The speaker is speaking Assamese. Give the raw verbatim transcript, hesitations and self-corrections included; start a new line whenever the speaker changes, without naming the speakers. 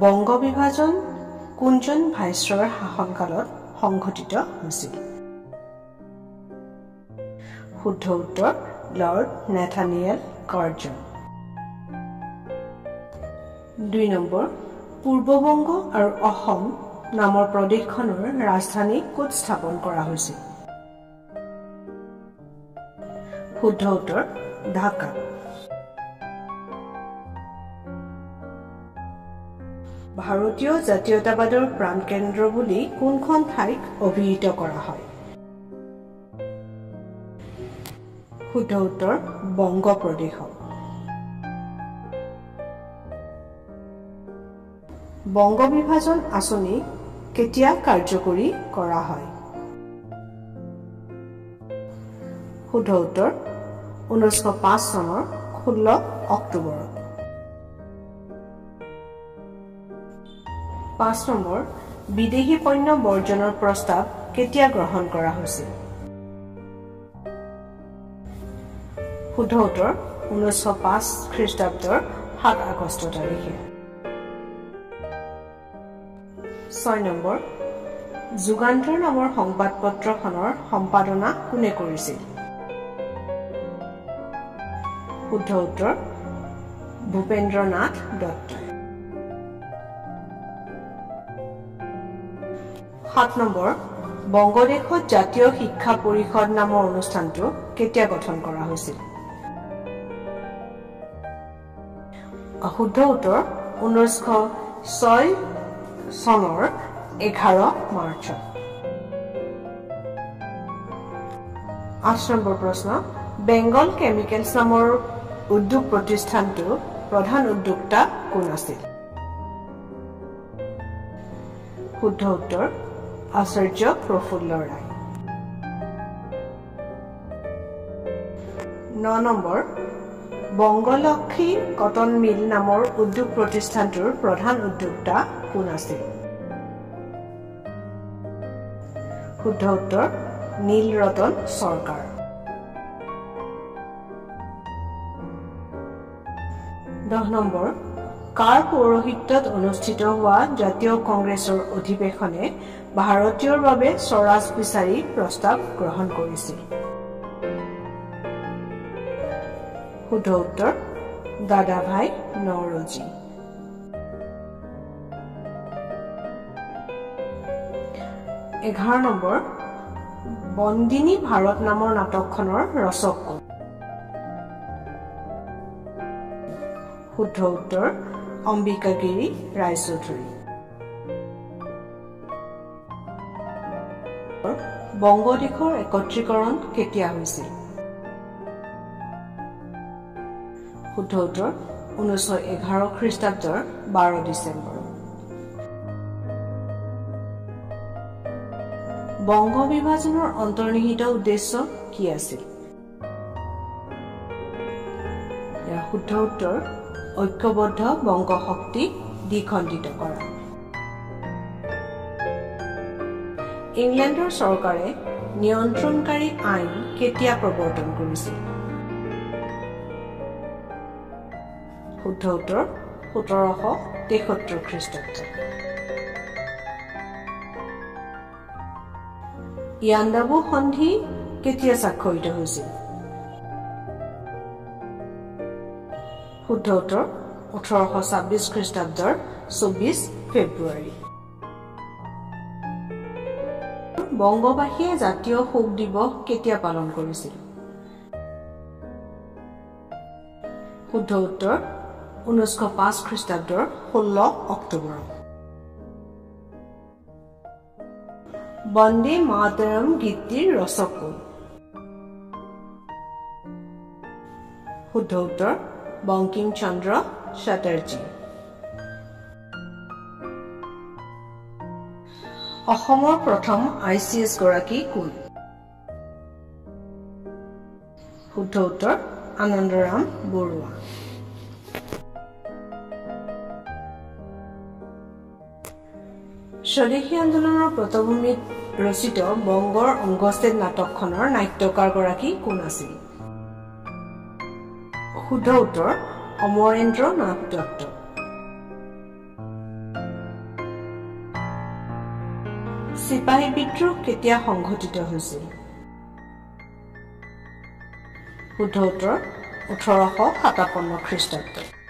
বংগ বিভাজন কোনজন ভাইসৰয়ৰ শাসনকালত সংঘটিত হৈছিল শুদ্ধ উত্তৰ লৰ্ড নেথানিয়েল গৰ্জন দুই নম্বৰ পূৰ্ববংগ আৰু অসম নামৰ প্ৰদেশখনৰ ৰাজধানী ক'ত স্থাপন কৰা হৈছিল শুদ্ধ উত্তৰ ঢাকা ভাৰতীয় জাতীয়তাবাদৰ প্ৰাণকেন্দ্ৰ বুলি কোনখন ঠাইক অভিহিত কৰা হয় শুদ্ধ উত্তৰ বংগ প্ৰদেশক বংগ বিভাজন আঁচনি কেতিয়া কাৰ্যকৰী কৰা হয় শুদ্ধ উত্তৰ ঊনৈশ পাঁচ চনৰ ষোল্ল অক্টোবৰত পাঁচ নম্বৰ বিদেশী পণ্য বৰ্জনৰ প্ৰস্তাৱ কেতিয়া গ্ৰহণ কৰা হৈছিল শুদ্ধ উত্তৰ ঊনৈশ পাঁচ খ্ৰীষ্টাব্দৰ সাত আগষ্ট তাৰিখে ছয় নম্বৰ যুগান্তৰ নামৰ সংবাদপত্ৰখনৰ সম্পাদনা কোনে কৰিছিল শুদ্ধ উত্তৰ ভূপেন্দ্ৰনাথ দত্তই সাত নম্বৰ বংগদেশত জাতীয় শিক্ষা পৰিষদ নামৰ অনুষ্ঠানটো কেতিয়া গঠন কৰা হৈছিল শুদ্ধ উত্তৰ ঊনৈশ ছয় চনৰ এঘাৰ মাৰ্চত আঠ নম্বৰ প্ৰশ্ন বেংগল কেমিকেলছ নামৰ উদ্যোগ প্ৰতিষ্ঠানটো প্ৰধান উদ্যোক্তা কোন আছিল শুদ্ধ উত্তৰ আচাৰ্য প্ৰফুল্ল ৰায় ন নম্বৰ বংগলক্ষী কটন মিল নামৰ উদ্যোগ প্ৰতিষ্ঠানটোৰ প্ৰধান উদ্যোক্তা কোন আছিল শুদ্ধ উত্তৰ নীলৰতন চৰকাৰ দহ নম্বৰ কাৰ পৌৰোহিত্যত অনুষ্ঠিত হোৱা জাতীয় কংগ্ৰেছৰ অধিৱেশনে ভাৰতীয়ৰ বাবে স্বৰাজ বিচাৰি প্ৰস্তাৱ গ্ৰহণ কৰিছিল শুদ্ধ উত্তৰ দাদাভাই নওৰোজী এঘাৰ নম্বৰ বন্দিনী ভাৰত নামৰ নাটকখনৰ ৰচক কোন শুদ্ধ উত্তৰ অম্বিকাগিৰি ৰায়চৌধুৰী বংগদেশৰ একত্ৰীকৰণ কেতিয়া হৈছিল শুদ্ধ উত্তৰ ঊনৈশ এঘাৰ খ্ৰীষ্টাব্দৰ বাৰ ডিচেম্বৰ বংগ বিভাজনৰ অন্তৰ্নিহিত উদ্দেশ্য কি আছিল ইয়াৰ শুদ্ধ উত্তৰ ঐক্যবদ্ধ বংগ শক্তি দ্বিখণ্ডিত কৰা ইংলেণ্ডৰ চৰকাৰে নিয়ন্ত্ৰণকাৰী আইন কেতিয়া প্ৰৱৰ্তন কৰিছিল শুদ্ধ উত্তৰ সোতৰশ তেসত্তৰ খ্ৰীষ্টাব্দ ইয়াণ্ডাবু সন্ধি কেতিয়া স্বাক্ষৰিত হৈছিল শুদ্ধ উত্তৰ ওঠৰশ ছাব্বিছ খ্ৰীষ্টাব্দৰ চৌব্বিছ ফেব্ৰুৱাৰী বংগবাসীয়ে জাতীয় শোক দিৱস কেতিয়া পালন কৰিছিল শুদ্ধ উত্তৰ ঊনৈশ পাঁচ খ্ৰীষ্টাব্দৰ ষোল্ল অক্টোবৰত বন্দে মাতৰম গীতটিৰ ৰচক কোন শুদ্ধ উত্তৰ বংকিম চন্দ্ৰ চাটাৰ্জী অসমৰ প্ৰথম আই চি এছ গৰাকী কোন শুদ্ধ উত্তৰ আনন্দৰাম বৰুৱা স্বদেশী আন্দোলনৰ পটভূমিত ৰচিত বংগৰ অংগছেদ নাটকখনৰ নাট্যকাৰ গৰাকী কোন আছিল শুদ্ধ উত্তৰ অমৰেন্দ্ৰ নাথ দত্ত চিপাহী বিদ্ৰোহ কেতিয়া সংঘটিত হৈছিল? শুদ্ধ উত্তৰ ওঠৰশ সাতাৱন্ন খ্ৰীষ্টাব্দ।